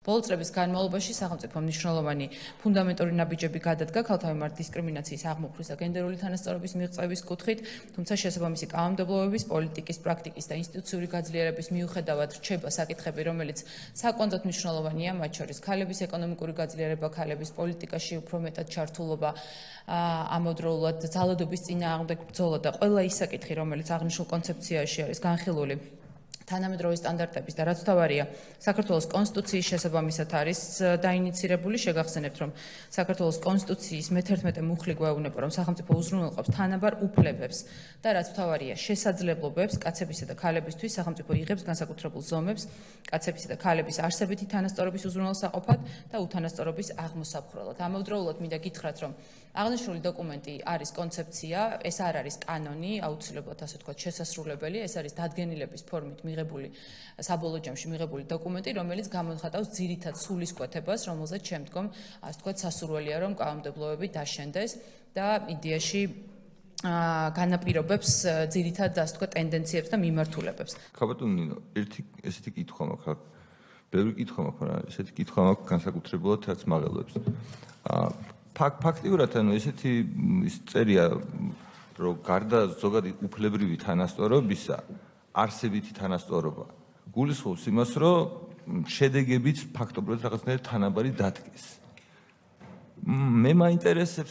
ბოლო წლების განმავლობაში სახელმწიფო მნიშვნელოვანი ფუნდამენტური ნაბიჯები გადადგა ქალთა მიმართ დისკრიმინაციის აღმოფხვის და გენდერული თანასწორობის მიღწევის კუთხით, თუმცა შესაბამისი კანონმდებლობების, პოლიტიკის, პრაქტიკის და ინსტიტუციური გაძლიერების მიუხედავად რჩება საკითხები, რომელიც საკვანძოდ მნიშვნელოვანია, მათ შორის ქალების ეკონომიკური გაძლიერება, ქალების პოლიტიკაში უფრო მეტად ჩართულობა, ამავდროულად ძალადობის წინააღმდეგ ბრძოლა და ყველა ის საკითხი, რომელიც აღნიშნულ კონცეფციაში არის განხილული. თანამედროვე სტანდარტების და რაც თავარია საქართველოს კონსტიტუციის შესაბამისად არის დაინიცირებული. შეგახსენებთ, რომ საქართველოს კონსტიტუციის მე-11 მუხლი გვეუბნება, რომ სახელმწიფო უზრუნველყოფს თანაბარ უფლებებს და რაც თავარია შესაძლებლობებს კაცებისა და ქალებისთვის სახელმწიფო იღებს განსაკუთრებულ ზომებს კაცებისა და ქალების არსებითი თანასწორობის უზრუნველსაყოფად და უთანასწორობის აღმოსაფხვრელად. ამავდროულად მინდა გითხრათ, რომ აღნიშნული დოკუმენტი არის კონცეფცია, ეს არ არის კანონი, აუცილებლად ასე ვთქვათ შესასრულებელი, ეს არის დადგენილების ფორმით მიღებული საბოლოო ჯამში მიღებული დოკუმენტი, რომელიც გამოხატავს ძირითად სულისკვეთებას, რომელზეც შემდგომ ასე ვთქვათ სასურველია, რომ კანონმდებლობები დაშენდეს და იდეაში განაპირობებს ძირითად ასე ვთქვათ ტენდენციებს და მიმართულებებს. ხაბატონ ნინო, ერთი ესეთი კითხვა მაქვს, ბევრი კითხვა მაქვს, მაგრამ ესეთი კითხვა მაქვს განსაკუთრებულად რაც მაღელვებს. ფაქტიურად ანუ ესეთი წერია, რომ გარდა ზოგადი უფლებრივი თანასწორობისა, არსებითი თანასწორობა გულისხმობს იმას, რომ შედეგებიც ფაქტობრივად რაღაცნაირად თანაბარი დადგეს. მე მაინტერესებს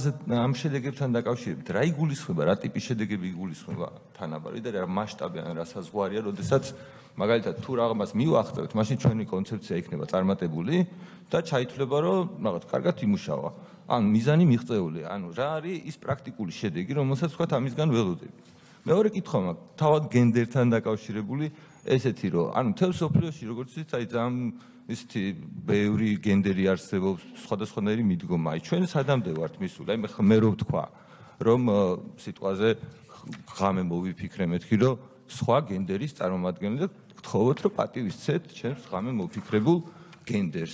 ამ შედეგებთან დაკავშირებით, რა იგულისხმება, რა ტიპის შედეგები იგულისხმება თანაბარი და რა მასშტაბი ან რა საზღვარია, როდესაც მაგალითად თუ რაღაცას მივახცევთ, მაშინ ჩვენი კონცეფცია იქნება წარმატებული და ჩაითვლება, რომ რაღაც კარგად იმუშავა. ან მიზანი მიღწეული, ანუ რა არის ის პრაქტიკული შედეგი, რომელსაც თქვათ ამისგან ველოდებით. მეორე კითხვა მაქვს, თავად გენდერთან დაკავშირებული ესეთი, რომ ანუ მთელ სოფლიოში როგორც იცით, აი ძალიან ისეთი ბევრი გენდერი არსებობს, სხვადასხვანაირი მიდგომა. აი ჩვენ სადამდე ვართ მისული, აი მე რო ვთქვა, რომ სიტყვაზე ღამე მოვიფიქრე მეთქი, რომ სხვა გენდერის წარმომადგენელი და გთხოვოთ, რომ პატივისცეთ ჩემს ღამე მოვიფიქრებულ გენდერს.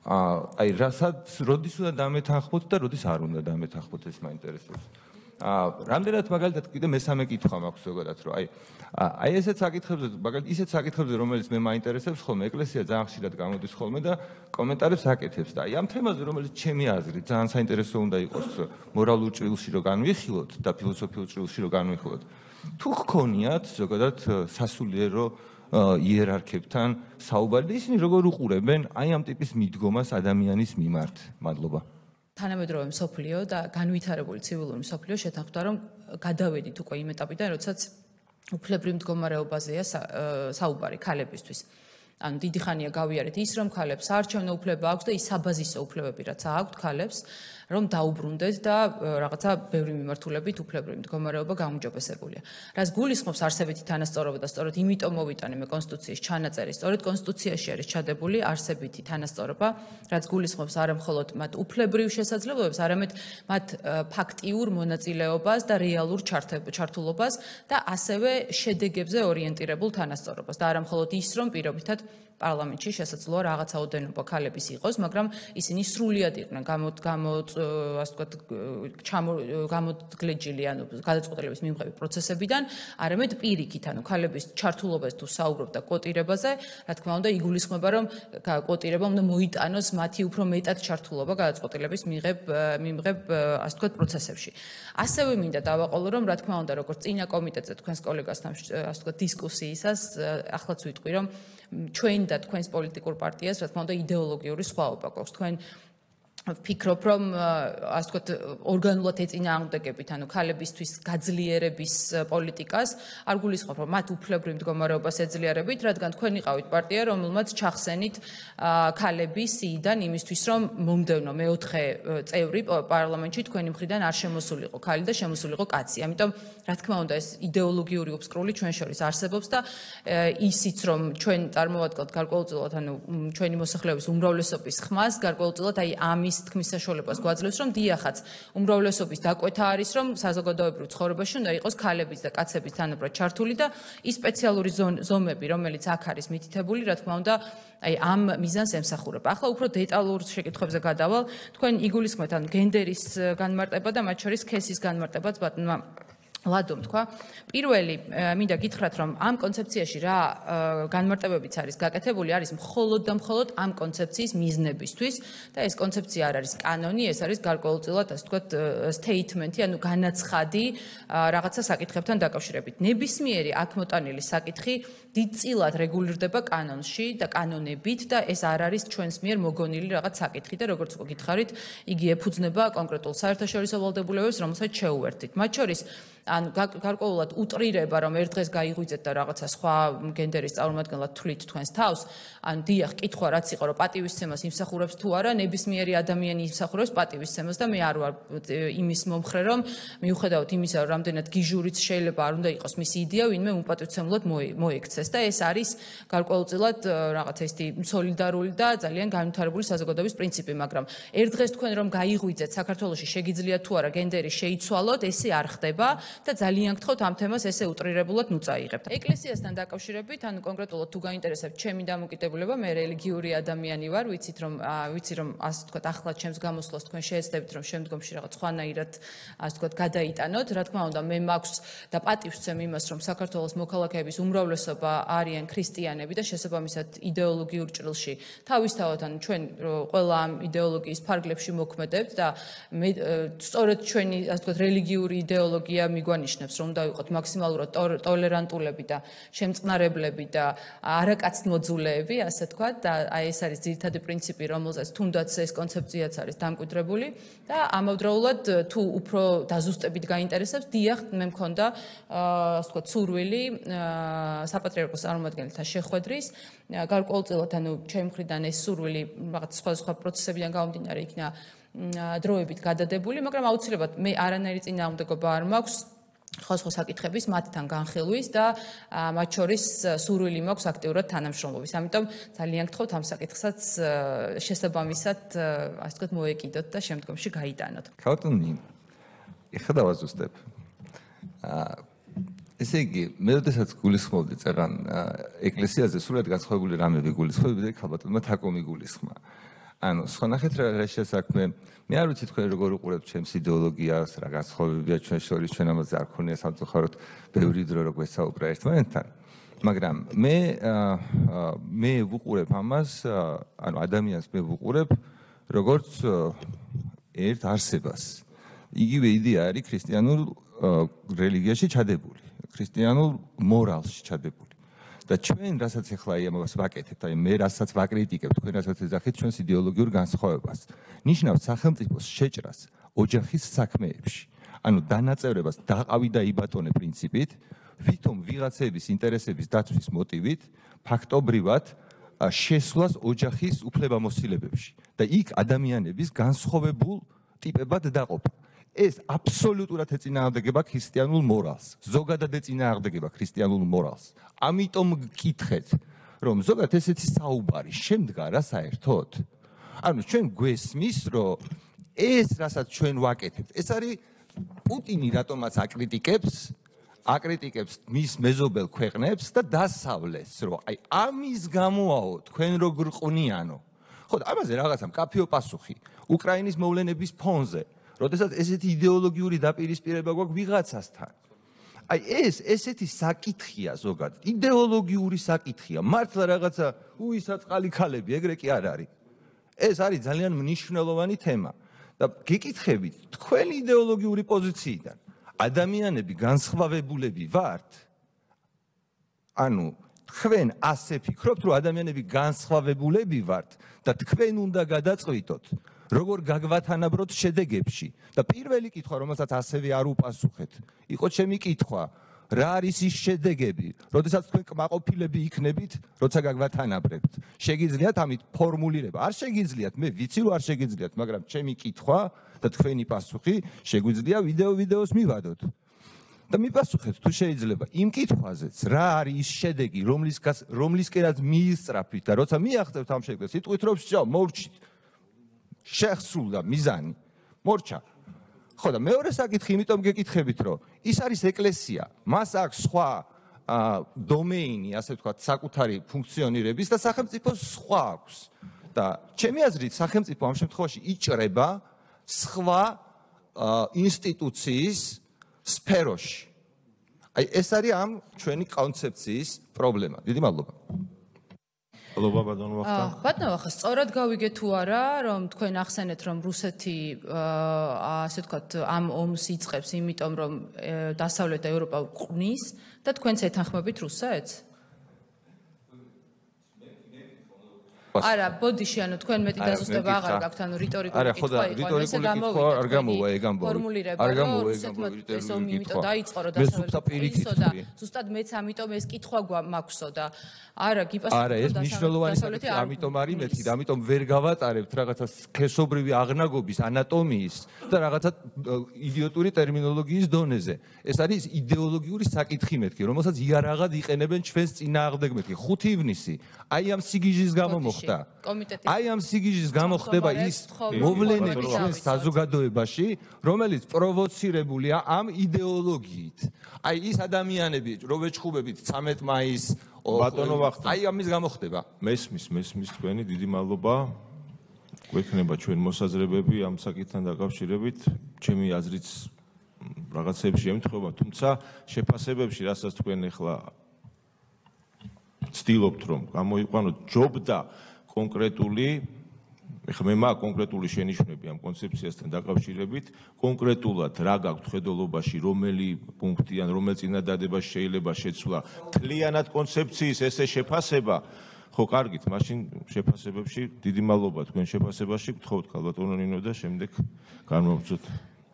აი რასაც როდის უნდა დამეთანხმოთ და როდის არ უნდა დამეთანხმოთ, ეს მაინტერესებს. რამდენად მაგალითად კიდე მესამე კითხვა მაქვს ზოგადად, რომ აი ესეთ საკითხებზე, მაგალითად ისეთ საკითხებზე, რომელიც მე მაინტერესებს ხოლმე, ეკლესია ძალიან ხშირად გამოდის ხოლმე და კომენტარებს აკეთებს და აი ამ თემაზე, რომელიც ჩემი აზრით ძალიან საინტერესო უნდა იყოს მორალურ ჭრილში რომ განვიხილოთ და ფილოსოფიურ ჭრილში რომ განვიხილოთ. თუ გქონიათ ზოგადად სასულიერო იერარქებთან საუბარი და ისინი როგორ უყურებენ აი ამ ტიპის მიდგომას ადამიანის მიმართ? მადლობა. თანამედროვე მსოფლიო და განვითარებული ცივილური მსოფლიო შეთანხმდა, რომ გადავედით უკვე იმ ეტაპიდან, როდესაც უფლებრივ მდგომარეობაზეა საუბარი ქალებისთვის. ანუ დიდი ხანია გავიარეთ ის, რომ ქალებს საარჩევნო უფლება აქვს და ის საბაზისო უფლებები, რაც აქვთ ქალებს, რომ დაუბრუნდეთ და რაღაცა ბევრი მიმართულებით უფლებრივი მდგომარეობა გაუმჯობესებულია. რაც გულისხმობს არსებითი თანასწორობა და სწორედ იმიტომ მოვიტანე მე კონსტიტუციის ჩანაწერი, სწორედ კონსტიტუციაში არის ჩადებული არსებითი თანასწორობა, რაც გულისხმობს არა მხოლოდ მათ უფლებრივ შესაძლებლობებს, არამედ მათ ფაქტიურ მონაწილეობას და რეალურ ჩართულობას და ასევე შედეგებზე ორიენტირებულ თანასწორობას და არა მხოლოდ ის, რომ პირობითად პარლამენტში შესაძლოა რაღაცაოდენობა ქალების იყოს, მაგრამ ისინი სრულიად იყვნენ გამოდგლეჯილი, ანუ გადაწყვეტილების მიღების პროცესებიდან, არამედ პირიქით, ანუ ქალების ჩართულობას თუ საუბრობ და კვოტირებაზე, რა თქმა უნდა, იგულისხმება, რომ კვოტირება უნდა მოიტანოს მათი უფრო მეტად ჩართულობა გადაწყვეტილების მიღებ, ასე ვთქვათ, პროცესებში. ასევე მინდა დავაყოლო, რომ რა თქმა უნდა, როგორც წინა კომიტეტზე თქვენს კოლეგასთან, ასე ვთქვათ, დისკუსიისას ახლაც ვიტყვი, რომ ჩვენ და თქვენს პოლიტიკურ პარტიას, რა თქმა უნდა, იდეოლოგიური სხვაობა გვაქვს. თქვენ ვფიქრობ, რომ ასე ვთქვათ, ორგანულად ეწინააღმდეგებით, ანუ ქალებისთვის გაძლიერების პოლიტიკას არ გულისხმობ, რომ მათ უფლებრივ მდგომარეობას ეძლიერებით, რადგან თქვენ იყავით პარტია, რომელმაც ჩახსენით ქალები სიიდან იმისთვის, რომ მომდევნო მეოთხე წევრი პარლამენტში თქვენი მხრიდან არ შემოსულიყო ქალი და შემოსულიყო კაცი. ამიტომ, რა თქმა უნდა, ეს იდეოლოგიური უბსკრული ჩვენ შორის არსებობს და ისიც, რომ ჩვენ წარმოვადგავთ გარკვეულწილად, ანუ ჩვენი მოსახლეობის უმრავლესობის ხმას, გარკვეულწილად აი ამის თქმის საშუალებას გვაძლევს, რომ დიახაც, უმრავლესობის დაკვეთა არის, რომ საზოგადოებრივ ცხოვრებაში უნდა იყოს ქალების და კაცების თანაბრად ჩართული და ის სპეციალური ზომები, რომელიც აქ არის მითითებული, რა თქმა უნდა, აი ამ მიზანს ემსახურება. ახლა უფრო დეტალურ შეკითხვებზე გადავალ. თქვენ იგულისხმეთ ან გენდერის განმარტება და მათ შორის სქესის განმარტებაც ბატონმა ლადომ თქვა პირველი მინდა გითხრათ რომ ამ კონცეფციაში რა განმარტებებიც არის გაკეთებული არის მხოლოდ და მხოლოდ ამ კონცეფციის მიზნებისთვის და ეს კონცეფცია არ არის კანონი ეს არის გარკვეულწილად ასე ვთქვათ statement-ი ანუ განაცხადი რაღაცა საკითხებთან დაკავშირებით ნებისმიერი აქ მოტანილი საკითხი დიდწილად რეგულირდება კანონში და კანონებით და ეს არ არის ჩვენს მიერ მოგონილი რაღაც საკითხი და როგორც უკვე გითხარით იგი ეფუძნება კონკრეტულ საერთაშორისო ვალდებულებებს რომელსაც შეუერთდით მათ შორის ან გარკვეულად უტრირება რომ ერთ დღეს გაიღვიძეთ და რაღაცა სხვა გენდერის წარმომადგენლად თვლით თქვენს თავს ან დიახ კითხვა რაც იყო რომ პატივისცემას იმსახურებს თუ არა ნებისმიერი ადამიანი იმსახურებს პატივისცემას და მე არ ვარ იმის მომხრე რომ მიუხედავად იმისა რომ რამდენად გიჟურიც შეიძლება არ უნდა იყოს მისი იდეა ვინმე უპატივცემლად მოექცეს და ეს არის გარკვეულწილად რაღაცა ისეთი სოლიდარული და ძალიან განვითარებული საზოგადოების პრინციპი მაგრამ ერთ დღეს თქვენ რომ გაიღვიძეთ საქართველოში შეგიძლიათ თუ არა გენდერი შეიცვალოთ ესე არ ხდება და ძალიან გთხოვთ ამ თემას ესე უტრირებულად ნუწაიღებთ. ეკლესიასთან დაკავშირებით, ანუ კონკრეტულად თუ გაინტერესებთ ჩემი დამოკიდებულება, მე რელიგიური ადამიანი ვარ, ვიცი რომ ასე ვთქვათ, ახლა ჩემს გამოსვლას თქვენ შეეცდებით რომ შემდგომში რაღაც სხვანაირად ასე ვთქვათ გადაიტანოთ. რა თქმა უნდა, მე მაქვს და პატივს ვცემ იმას, რომ საქართველოს მოქალაქეების უმრავლესობა არიან ქრისტიანები და შესაბამისად იდეოლოგიურ ჭრილში თავისთავად ანუ ჩვენ ყველა ამ იდეოლოგიის ფარგლებში მოქმედებთ და მე სწორედ ჩვენი ასე ვთქვათ რელიგიური იდეოლოგია მიგვანიშნებს რომ უნდა ვიყოთ მაქსიმალურად ტოლერანტულები და შემწყნარებლები და არაკაცმოძულეები, ასე ვთქვათ, და აი ეს არის ძირითადი პრინციპი, რომელზეც თუნდაც ეს კონცეფციაც არის დამკვიდრებული და ამავდროულად თუ უფრო დაზუსტებით გაინტერესებს, დიახ, მე მქონდა ასე ვთქვათ, სურვილი საპატრიარქოს წარმომადგენელთა შეხვედრის, გარკვეულწილად ანუ ჩემი მხრიდან ეს სურვილი რაღაც სხვადასხვა პროცესებიდან გამომდინარე იქნა დროებით გადადებული, მაგრამ აუცილებლად მე არანაირი წინააღმდეგობა არ მაქვს სხვა საკითხების მათთან განხილვის და მათ შორის სურვილი მაქვს აქტიურად თანამშრომლობის. ამიტომ ძალიან გთხოვთ ამ საკითხსაც შესაბამისად ასე ვთქვათ მოეკიდოთ და შემდგომში გაიტანოთ. ქართული ეხლა დავაზუსტებ. ესე იგი, მე როდესაც გულისხმობდი წერან ეკლესიაზე სულად განსხვავებული რამები გულისხმობდი, ქალბატონმა თაკომი გულისხმა. ანუ სხვანაირად რა შესაქმე მე არ ვიცი თქვენ როგორ უყურებთ ჩემს იდეოლოგიას რა განსხვავებებია ჩვენ შორის ჩვენ ამაზე არ ქონია სამწუხაროდ ბევრი დრო რო გვესაუბრა ერთმანეთთან მაგრამ მე ვუყურებ ამას ანუ ადამიანს მე ვუყურებ როგორც ერთ არსებას იგივე იდეა არის ქრისტიანულ რელიგიაში ჩადებული ქრისტიანულ მორალში ჩადებული და ჩვენ რასაც ახლა ამას ვაკეთებთ, აი მე რასაც ვაკრიტიკებ, თქვენ რასაც ეძახით ჩვენს იდეოლოგიურ განსხვავებას. ნიშნავს სახელმწიფოს შეჭრას ოჯახის საქმეებში. ანუ დანაწევრებას დაყავი და იბატონე პრინციპით, ვითომ ვიღაცების ინტერესების დაცვის მოტივით, ფაქტობრივად შესვლას ოჯახის უფლებამოსილებებში და იქ ადამიანების განსხვავებულ ტიპებად დაყოფა. ეს აბსოლუტურად ეწინააღმდეგება ქრისტიანულ მორალს. ზოგადად ეწინააღმდეგება ქრისტიანულ მორალს. ამიტომ გკითხეთ, რომ ზოგადად ესეთი საუბარი შემდგარა საერთოდ. ანუ ჩვენ გვესმის, რომ ეს რასაც ჩვენ ვაკეთებთ, ეს არის პუტინი რატომაც აკრიტიკებს მის მეზობელ ქვეყნებს და დასავლეთს, რომ აი ამის გამოაო თქვენ როგორ ყვნიანო. ხო, ამაზე რაღაცა მკაფიო პასუხი უკრაინის მოვლენების ფონზე. როდესაც ესეთი იდეოლოგიური დაპირისპირება გვაქვს ვიღაცასთან. აი ესეთი საკითხია ზოგადად, იდეოლოგიური საკითხია. მართლა რაღაცა უისაწყალი ქალები, ეგრე კი არ არის. ეს არის ძალიან მნიშვნელოვანი თემა და გეკითხებით თქვენი იდეოლოგიური პოზიციიდან ადამიანები განსხვავებულები ვართ? ანუ თქვენ ასე ფიქრობთ, რომ ადამიანები განსხვავებულები ვართ და თქვენ უნდა გადაწყვიტოთ როგორ გაგვათანაბროთ შედეგებში და პირველი კითხვა რომელსაც ასევე არ უპასუხეთ იყო ჩემი კითხვა რა არის ის შედეგები როდესაც თქვენ კმაყოფილები იქნებით როცა გაგვათანაბრებთ შეგიძლიათ ამით ფორმულირება არ შეგიძლიათ მე ვიცი რომ არ შეგიძლიათ მაგრამ ჩემი კითხვა და თქვენი პასუხი შეგვიძლია ვიდეოს მივადოთ და მიპასუხეთ თუ შეიძლება იმ კითხვაზეც რა არის ის შედეგი რომლისკენაც მიისწრაფით და როცა მიაღწევთ ამ შედეგს სიტყვით რომ მოვჭით შეხსრულდა მიზანი მორჩა ხო და მეორე საკითხი იმიტომ გეკითხებით რომ ის არის ეკლესია მას აქვს სხვა დომეინი ასე ვთქვათ საკუთარი ფუნქციონირების და სახელმწიფოს სხვა აქვს და ჩემი აზრით სახელმწიფო ამ შემთხვევაში იჭრება სხვა ინსტიტუციის სფეროში აი ეს არის ამ ჩვენი კონცეფციის პრობლემა. დიდი მადლობა. მადლობა ბატონო ვახტანგ. ბატონო ვახტანგ, სწორად გავიგე თუ არა, რომ თქვენ ახსენეთ, რომ რუსეთი ასე ვთქვათ, ამ ომს იწყებს, იმიტომ რომ დასავლეთ ევროპა ყვნის და თქვენც ეთანხმებით რუსეთს? არა, ბოდიში, ანუ თქვენ მეტი დაზუსტება აღარ გაქვთ, ანუ რიტორიკული კითხვა იყო, ესე გამოვიდა. არ გამოვა ეგ ამბავი. ფორმულირება, რომ რუსეთმა ეს ომი იმიტომ დაიწყო, რომ დასავლეთისო და ზუსტად მეც ამიტომ ეს კითხვა მაქვსო და არა, გიპასუხე. არა, ეს მნიშვნელოვანი საკითხი, ამიტომ არის მეთქი და ამიტომ ვერ გავატარებთ რაღაცა სქესობრივი აღნაგობის ანატომიის და რაღაცა იდიოტური ტერმინოლოგიის დონეზე. ეს არის იდეოლოგიური საკითხი მეთქი, რომელსაც იარაღად იყენებენ ჩვენს წინააღმდეგ მეთქი. 5 ივნისი, აი ამ სიგიჟის გამო მოხდა. აი ამ სიგიჟის გამო ხდება ის მოვლენები ჩვენს საზოგადოებაში, რომელიც პროვოცირებულია ამ იდეოლოგიით. აი ის ადამიანები, რო ვეჩხუბებით 13 მაისს ბატონო ვახტანგ. აი ამის გამო ხდება. მესმის თქვენი დიდი მადლობა. გვექნება ჩვენ მოსაზრებები ამ საკითხთან დაკავშირებით. ჩემი აზრიც რაღაცებში ემთხვევა, თუმცა შეფასებებში, რასაც თქვენ ახლა ცდილობთ, რომ გამოიყვანოთ ჯობდა კონკრეტული, ეხლა მე მაქვს კონკრეტული შენიშვნები ამ კონცეფციასთან დაკავშირებით, კონკრეტულად რა გაქვთ ხედულობაში, რომელი პუნქტი ან რომელ წინადადებაში შეიძლება შეცვლა მთლიანად კონცეფციის ესე შეფასება, ხო, კარგით, მაშინ შეფასებებში დიდი მადლობა თქვენ შეფასებაში, გთხოვთ ქალბატონო ნინო და შემდეგ განვავრცოთ.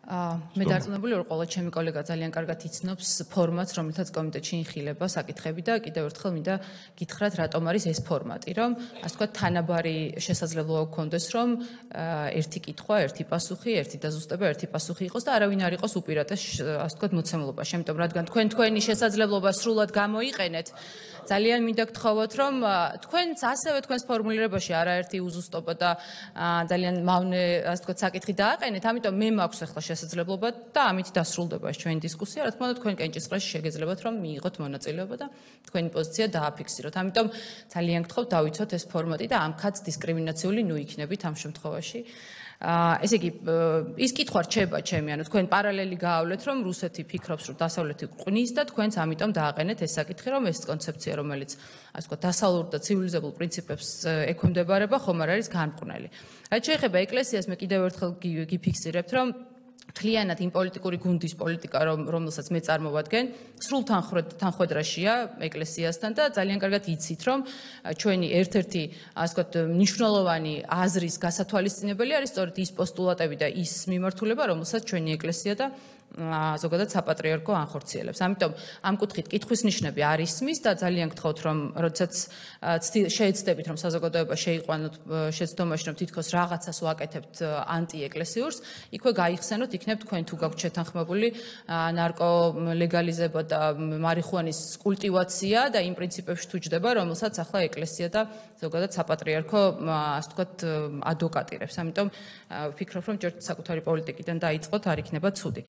მე დარწმუნებული ვარ, ყველა ჩემი კოლეგა ძალიან კარგად იცნობს ფორმატს, რომელთაც კომიტეტში ინხილება საკითხები და კიდევ ერთხელ მინდა გითხრათ, რატომ არის ეს ფორმატი, რომ ასე ვთქვათ, თანაბარი შესაძლებლობა გქონდეს, რომ ერთი კითხვა, ერთი პასუხი, ერთი დაზუსტება, ერთი პასუხი იყოს და არავინ არ იყოს უპირატეს, ასე ვთქვათ, მოცემულობაში. ამიტომ რადგან თქვენი შესაძლებლობა სრულად გამოიყენეთ, ძალიან მინდა გთხოვოთ, რომ თქვენც ასევე თქვენს ფორმულირებაში არაერთი უზუსტობა და ძალიან მავნე, ასე ვთქვათ, საკითხი დააყენეთ, ამიტომ მე მაქვს ახლა შესაძლებლობა და ამით დასრულდება ეს ჩვენი დისკუსია. რა თქმა უნდა, თქვენ კენჭისყრაში შეგეძლებათ, რომ მიიღოთ მონაწილეობა და თქვენი პოზიცია დააფიქსიროთ. ამიტომ ძალიან გთხოვთ, დავიცოთ ეს ფორმატი და ამ ქაც დისკრიმინაციული ნუ იქნებით ამ შემთხვევაში. ესე იგი, ის კითხვა რჩება ჩემი, ანუ თქვენ პარალელი გაავლეთ, რომ რუსეთი ფიქრობს, რომ დასავლეთი ყვნის და თქვენც ამიტომ დააყენეთ ეს საკითხი, რომ ეს კონცეფცია, რომელიც ასე ვთქვათ, დასავლურ და ცივილიზებულ პრინციპებს ექვემდებარება, ხომ არ არის განმკვნელი. რაც შეეხება ეკლესიას, მე კიდევ ერთხელ გიფიქსირებთ, რომ მთლიანად იმ პოლიტიკური გუნდის პოლიტიკა, რომელსაც მე წარმოვადგენ, სრულ თანხვედრაშია ეკლესიასთან და ძალიან კარგად იცით, რომ ჩვენი ერთ-ერთი, ასე ვთქვათ, მნიშვნელოვანი აზრის გასათვალისწინებელი არის სწორედ ის პოსტულატები და ის მიმართულება, რომელსაც ჩვენი ეკლესია და ზოგადად საპატრიარქო ანხორციელებს. ამიტომ ამ კუთხით კითხვის ნიშნები არ ისმის და ძალიან გთხოვთ, რომ როდესაც შეეცდებით, რომ საზოგადოება შეიყვანოთ შეცდომაში, რომ თითქოს რაღაცას ვაკეთებთ ანტიეკლესიურს, იქვე გაიხსენოთ, იქნებ თქვენ თუ გაქვთ შეთანხმებული ნარკოლეგალიზება და მარიხუანის კულტივაცია და იმ პრინციპებში თუ ჯდება, რომელსაც ახლა ეკლესია და ზოგადად საპატრიარქო, ასე ვთქვათ, ადვოკატირებს. ამიტომ ვფიქრობ, რომ ჯერ საკუთარი პოლიტიკიდან დაიწყოთ, არ იქნება ცუდი.